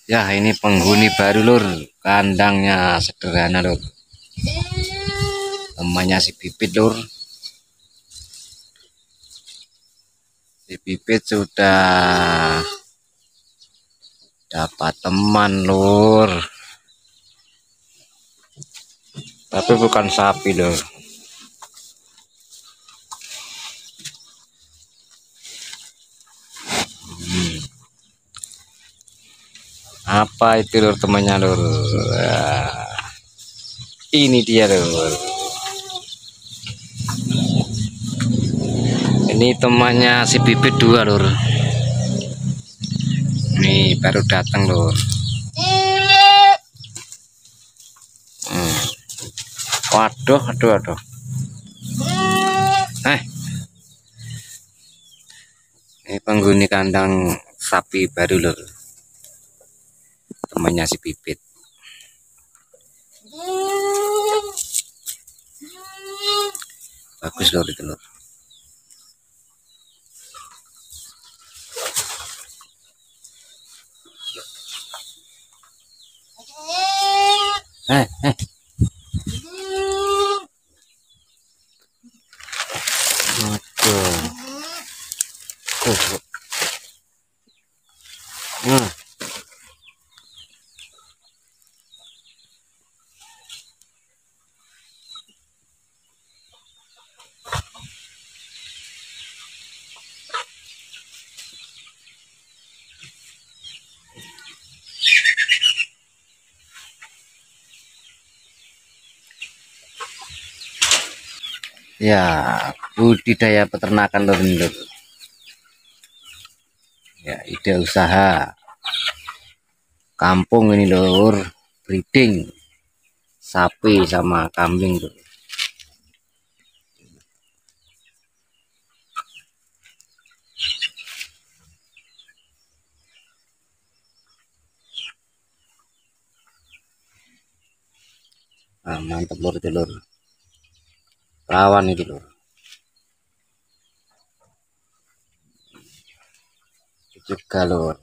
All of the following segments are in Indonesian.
Ya, ini penghuni baru lur. Kandangnya sederhana lur. Namanya si Pipit lur. Si Pipit sudah dapat teman lur. Tapi bukan sapi lur. Apa itu lur temannya lur? Ini dia lur. Ini temannya si Bibit dua lur. Nih baru datang lur. Waduh, aduh. Ini penghuni kandang sapi baru lur. Temannya si Bibit. Bagus lur itu lur. Ya, budidaya peternakan lur. Ya, ide usaha kampung ini lur, breeding sapi sama kambing tuh. Nah, mantap lur itu lur. Rawan itu lur. Itu juga lur.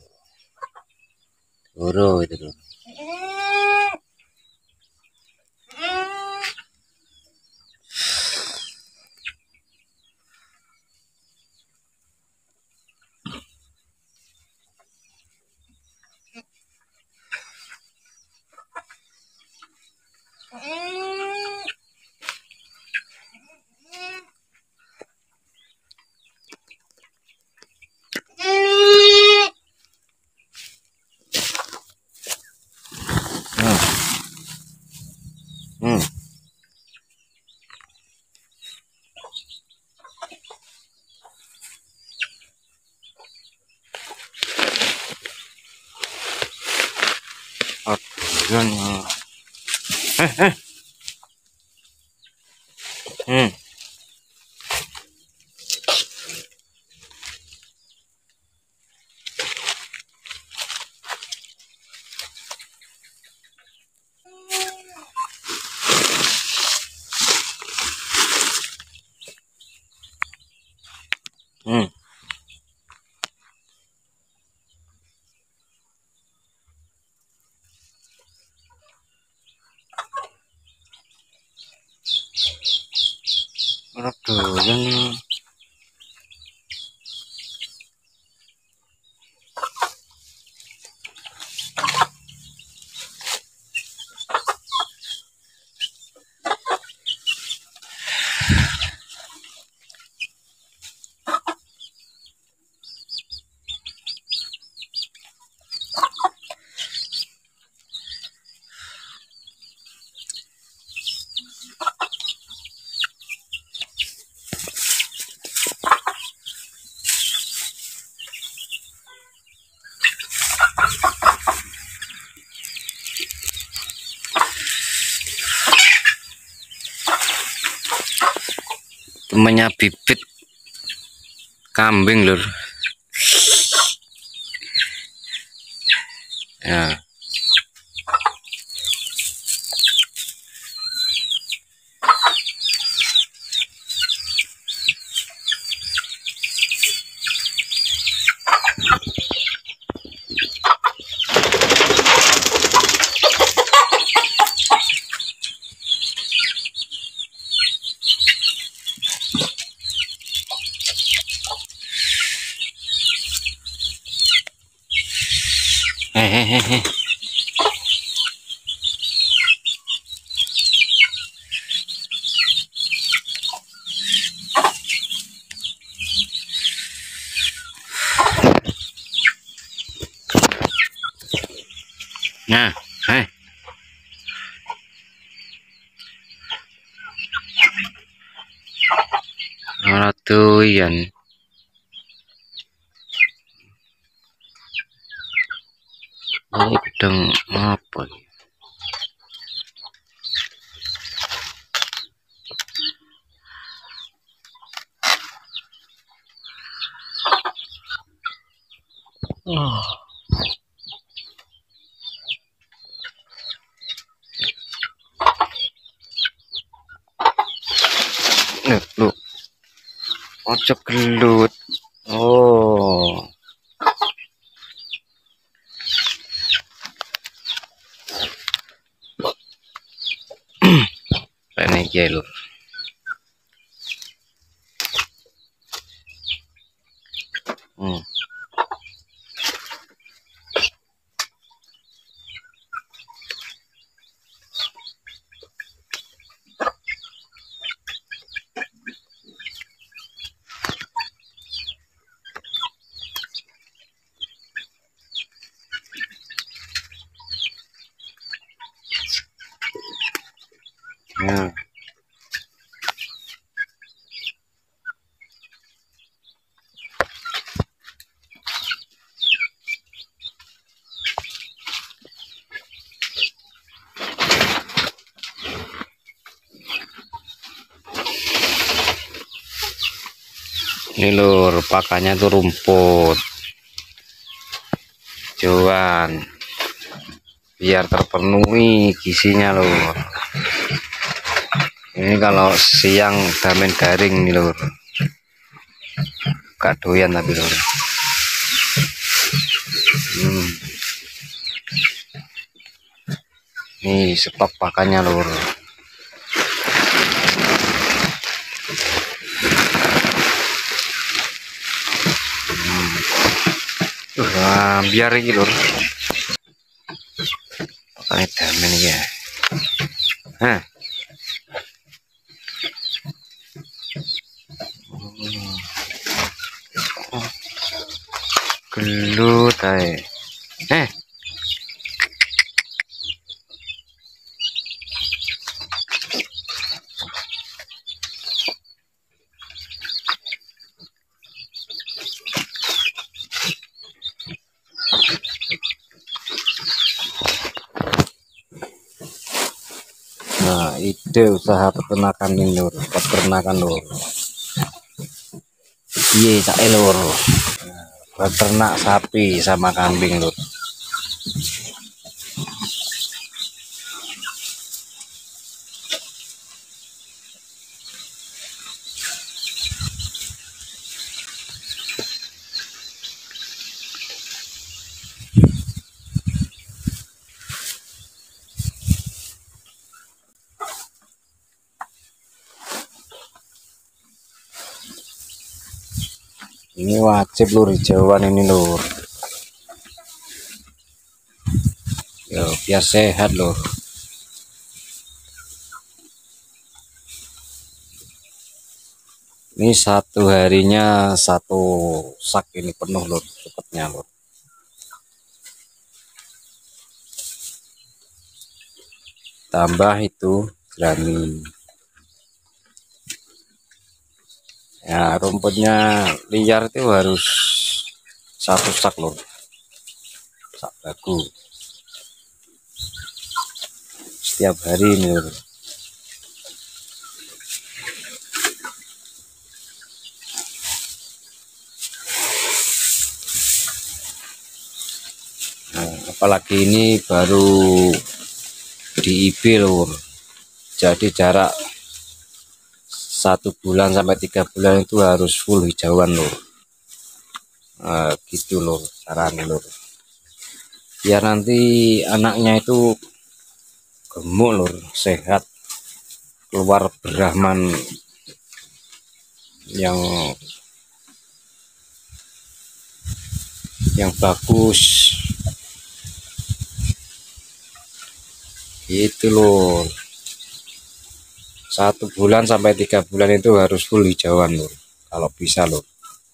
Boro itu lur. Aduh, yang temannya Bibit kambing lur. Ya. Hehehe. Nah, hei. Doyan. Ini gedang apa ini? Oh. Lu, ojo gelut. Oh. Ini ya, Lur. Hmm. Nah. Ini Lur, pakannya tuh rumput hijauan biar terpenuhi gizinya Lur. Ini kalau siang damen garing nih Lur, gak doyan tapi Lur. Nih stok pakannya Lur. Biar ini Lur, pakai damen ya. Hah. Gelut ae. Nah, ide usaha peternakan ini Lur, peternakan Lur. Iya, cak Lur. Peternak sapi sama kambing Lur. Ini wajib Lur, hijauan ini Lur. Yo, biar sehat Lur. Ini satu harinya satu sak ini penuh Lur, cepatnya Lur. Tambah itu jerami. Ya, rumputnya liar itu harus satu sak Lur, sak bagu setiap hari ini Lur. Nah, apalagi ini baru di IB Lur, jadi jarak 1 bulan sampai 3 bulan itu harus full hijauan Lur. Gitu Lur caranya Lur, biar nanti anaknya itu gemuk Lur, sehat, keluar Brahman yang bagus. Itu lur, 1 bulan sampai 3 bulan itu harus full hijauan lur, kalau bisa lur.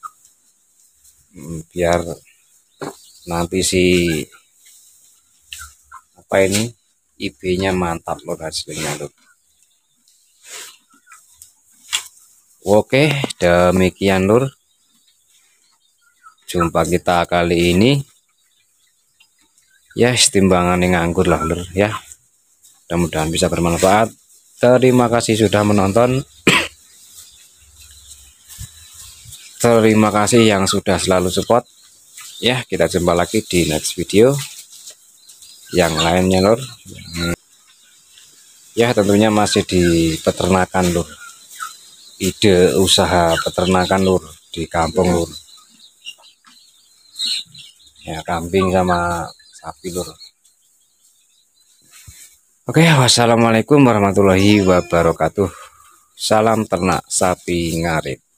Biar nanti si apa ini IB-nya mantap lur, hasilnya lur. Oke, demikian lur jumpa kita kali ini ya, timbangan yang nganggur lah lur ya. Mudah-mudahan bisa bermanfaat. Terima kasih sudah menonton. Terima kasih yang sudah selalu support ya. Kita jumpa lagi di next video yang lainnya lur. Ya, tentunya masih di peternakan lur, ide usaha peternakan lur di kampung lur ya, kambing sama sapi lur. Oke, wassalamualaikum warahmatullahi wabarakatuh. Salam ternak sapi ngarit.